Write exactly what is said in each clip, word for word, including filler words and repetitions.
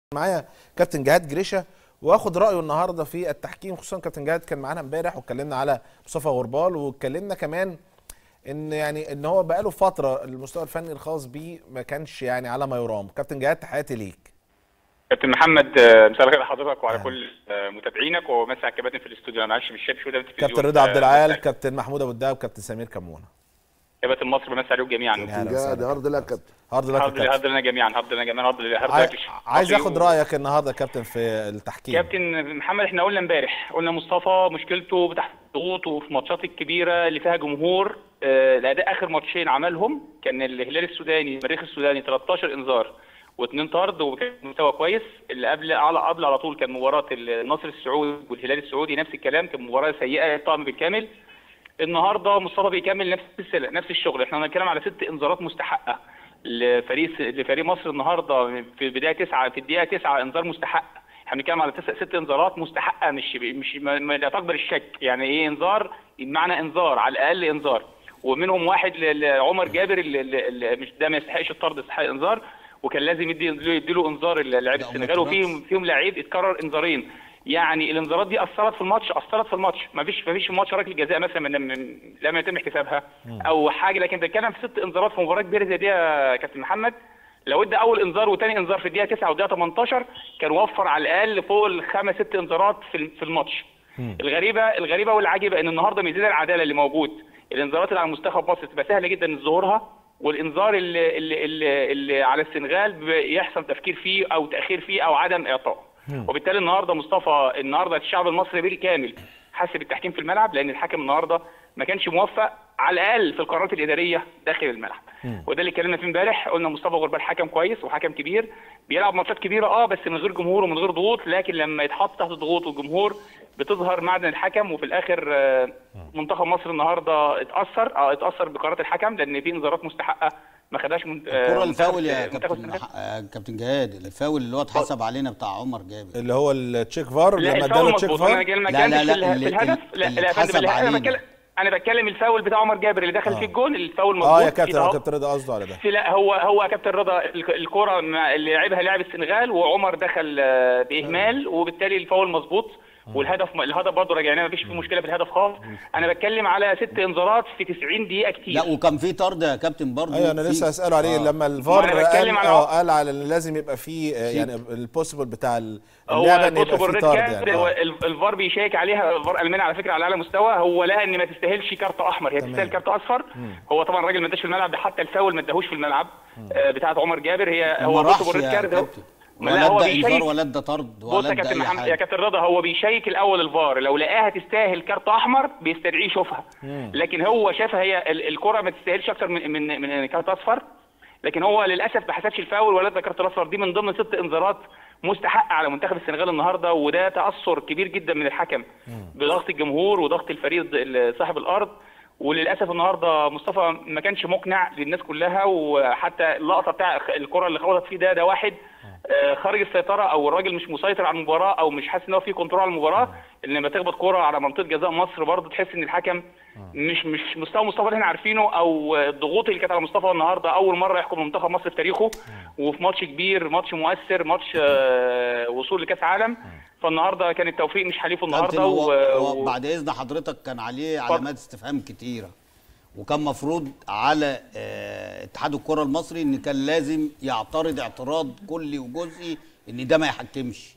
معايا كابتن جهاد جريشة واخد رايه النهارده في التحكيم، خصوصا كابتن جهاد كان معانا امبارح واتكلمنا على مصطفى غربال، واتكلمنا كمان ان يعني ان هو بقاله فتره المستوى الفني الخاص بيه ما كانش يعني على ما يرام. كابتن جهاد تحياتي ليك. كابتن محمد مساء الخير لحضرتك وعلى كل متابعينك، ومساء على الكباتن في الاستوديو. انا معلش مش شايف شو ده في التلفزيون. كابتن رضا عبد العال، كابتن محمود ابو الدهب، كابتن سمير كمونه، كباتن مصر بمسي عليكم جميعا. كابتن جهاد هارد لك كابتن. هارد لك كابتن. هارد لنا جميعا، هارد لنا جميعا، هارد لك. عايز اخد رايك النهارده كابتن في التحكيم. كابتن محمد، احنا قلنا امبارح، قلنا مصطفى مشكلته تحت الضغوط وفي الماتشات الكبيره اللي فيها جمهور. آه الاداء اخر ماتشين عملهم كان الهلال السوداني المريخ السوداني تلتاشر انذار واثنين طرد، وكان مستوى كويس. اللي قبل على قبل على طول كان مباراه النصر السعودي والهلال السعودي، نفس الكلام، كان مباراه سيئه الطعم بالكامل. النهارده مصطفى بيكمل نفس السلة نفس الشغل. احنا بنتكلم على ست انذارات مستحقه لفريق لفريق مصر النهارده في البدايه تسعه، في الدقيقه تسعه انذار مستحق. احنا بنتكلم على تسع ست انذارات مستحقه، مش مش ما لا تقبل الشك. يعني ايه انذار؟ بمعنى انذار، على الاقل انذار. ومنهم واحد لعمر جابر اللي مش ده ما يستحقش الطرد، يستحق انذار، وكان لازم يدي يديله انذار لاعب السنغال، وفيهم فيهم لعيب اتكرر انذارين. يعني الانذارات دي اثرت في الماتش، اثرت في الماتش. ما فيش ما فيش في الماتش ركله جزاء مثلا لم يتم احتسابها او حاجه، لكن بنتكلم في ست انذارات في مباراه كبيره زي دي يا كابتن محمد. لو ادى اول انذار وثاني انذار في الدقيقه تسعه والدقيقه تمنتاشر كان وفر على الاقل فوق الخمس ست انذارات في في الماتش. الغريبه الغريبه والعجيبه ان النهارده ميزان العداله اللي موجود، الانذارات اللي على منتخب مصر تبقى سهله جدا ظهورها، والانذار اللي, اللي, اللي, اللي على السنغال يحصل تفكير فيه او تاخير فيه او عدم اعطائه. وبالتالي النهارده مصطفى النهارده الشعب المصري بالكامل حاسس بالتحكيم في الملعب، لان الحكم النهارده ما كانش موفق على الاقل في القرارات الاداريه داخل الملعب. وده اللي اتكلمنا فيه امبارح، قلنا مصطفى غربال حكم كويس وحكم كبير، بيلعب ماتشات كبيره اه بس من غير جمهور ومن غير ضغوط، لكن لما يتحط تحت ضغوط والجمهور بتظهر معدن الحكم. وفي الاخر منتخب مصر النهارده اتاثر اه اتاثر بقرارات الحكم، لان في انذارات مستحقه ما خدهاش. من الكره الفاول يا كابتن كابتن جهاد، الفاول اللي هو اتحسب علينا بتاع عمر جابر، اللي هو التشيك فار لما اداله تشيك فار. لا لا لا, لا في الهدف لا لا اتحسب انا بتكلم انا بتكلم الفاول بتاع عمر جابر اللي دخل آه. فيه الجول، الفاول مظبوط. اه يا كابتن كابتن رضا قصده على ده. لا هو هو كابتن رضا الكره اللي لعبها لاعب السنغال وعمر دخل باهمال، وبالتالي الفاول مظبوط. والهدف الهدف برضه راجعناه، مفيش فيه مشكله في الهدف خالص. انا بتكلم على ست انذارات في تسعين دقيقه كتير. لا وكان في طرد يا كابتن برضه. ايوه انا لسه هساله عليه. آه. لما الفار قال اه قال على ان لازم يبقى فيه يعني البوسيبل بتاع اللعبه ان يبقى فيه طرد. يعني هو الفار بيشيك عليها، الفار الالماني على فكره على اعلى مستوى، هو لقى ان ما تستاهلش كارت احمر، هي تستاهل كارت اصفر. مم. هو طبعا الراجل ما اداش في الملعب، حتى الفاول ما اداهوش في الملعب آه بتاعه عمر جابر. هي هو بوسيبل كارت، ولا ده انذار ولا ده طرد ولا ده اي حاجه. يا كابتن رضا هو بيشيك الاول الفار، لو لقاها تستاهل كارت احمر بيستدعيه يشوفها، لكن هو شافها هي الكره ما تستاهلش اكتر من من من كارت اصفر، لكن هو للاسف ما حسبش الفاول ولا ده كارت الاصفر. دي من ضمن ست انذارات مستحقه على منتخب السنغال النهارده، وده تاثر كبير جدا من الحكم بضغط الجمهور وضغط الفريق صاحب الارض. وللاسف النهارده مصطفى ما كانش مقنع للناس كلها، وحتى اللقطه بتاع الكره اللي خبطت فيه ده ده واحد خارج السيطره، او الراجل مش مسيطر على المباراه، او مش حاسس ان هو في كنترول على المباراه. ان لما تخبط كوره على منطقه جزاء مصر برضه تحس ان الحكم مش مش مستوى مصطفى اللي احنا عارفينه، او الضغوط اللي كانت على مصطفى النهارده. اول مره يحكم منتخب مصر في تاريخه، وفي ماتش كبير، ماتش مؤثر، ماتش وصول لكاس عالم. فالنهارده كان التوفيق مش حليفه النهارده. و... وبعد اذن حضرتك كان عليه علامات استفهام كتيره، وكان مفروض على اه اتحاد الكره المصري ان كان لازم يعترض اعتراض كلي وجزئي ان ده ما يحكمش.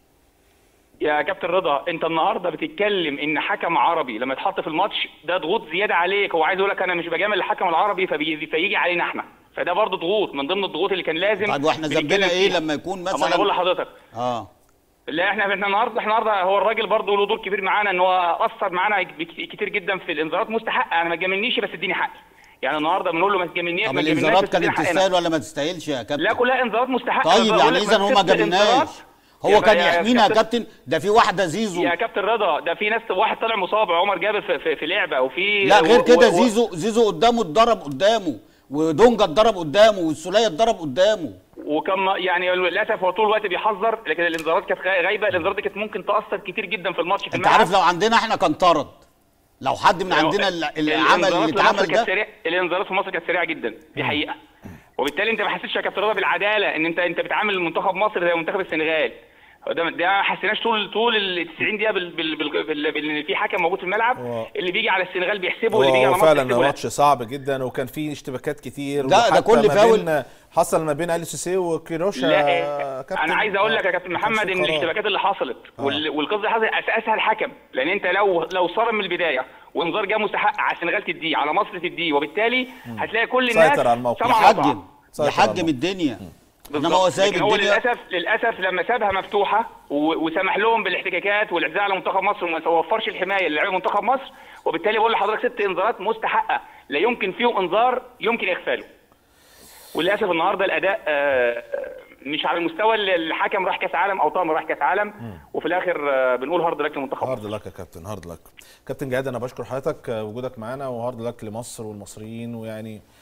يا كابتن رضا انت النهارده بتتكلم ان حكم عربي لما يتحط في الماتش ده ضغوط زياده عليك. هو عايز يقول لك انا مش بجامل الحكم العربي فبي... فيجي علينا احنا، فده برضه ضغوط من ضمن الضغوط اللي كان لازم. طيب واحنا ذنبنا ايه لما يكون مثلا؟ انا بقول لحضرتك اه لا احنا احنا النهارده احنا النهارده هو الراجل برضه له دور كبير معانا، ان هو اثر معانا كتير جدا في الانذارات مستحقه. انا ما تجاملنيش بس اديني حقي. يعني النهارده بنقول له ما تجاملنيش. طب الانذارات كانت تستاهل ولا ما تستاهلش يا كابتن؟ لا كلها انذارات مستحقه. طيب يعني اذا هو ما جابلناش، هو كان يحمينا يا كابتن. ده في واحده زيزو يا كابتن رضا، ده في ناس، واحد طلع مصاب عمر جابر في, في, في لعبه، وفي لا غير كده زيزو زيزو قدامه اتضرب قدامه، ودونجا اتضرب قدامه، والسوليه اتضرب قدامه، وكم يعني للاسف هو طول الوقت بيحذر، لكن الانذارات كانت غايبه. الانذارات دي كانت ممكن تاثر كتير جدا في الماتش. في انت عارف لو عندنا احنا كان طرد، لو حد من عندنا اللي عمل اللي اتعمل ده. الانذارات في مصر كانت سريعه جدا، دي حقيقه. وبالتالي انت ما حسيتش يا كابتن رضا بالعداله ان انت انت بتعامل منتخب مصر زي منتخب السنغال. ده ده ما حسيناش طول طول ال تسعين دقيقه بال بال بال بال في حكم موجود في الملعب هو اللي بيجي على السنغال بيحسبه واللي بيجي على مصر فعلا بيحسبه. ماتش صعب جدا وكان فيه اشتباكات كتير. ده ده كل فاول حصل ما بين اليو سيسي وكيروشا. لا انا عايز اقول لك يا كابتن محمد ان الاشتباكات اللي حصلت والقصه اللي حصلت اساسها الحكم، لان انت لو لو صارم من البدايه وانذار جه مستحق على السنغال تديه على مصر تديه، وبالتالي هتلاقي كل الناس يحجم يحجم الدنيا. انما هو سايب الدنيا. للاسف للاسف لما سابها مفتوحه وسمح لهم بالاحتكاكات والاعتداء على منتخب مصر وما وفرش الحمايه للاعبي منتخب مصر، وبالتالي بقول لحضرتك ست انذارات مستحقه لا يمكن فيهم انذار يمكن اغفاله. وللاسف النهارده الاداء مش على المستوى اللي الحكم راح كاس عالم او طاقم راح كاس عالم، وفي الاخر بنقول هارد لك للمنتخب. هارد لك يا كابتن، هارد لك. كابتن جهاد انا بشكر حضرتك وجودك معانا، وهارد لك لمصر والمصريين، ويعني